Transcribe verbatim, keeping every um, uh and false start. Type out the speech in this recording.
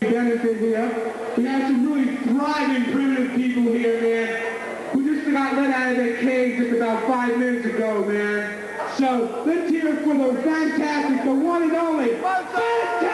benefit here. We have some really thriving primitive people here, man, who just got let out of their cage just about five minutes ago, man. So let's hear it for the fantastic, the one and only, fantastic!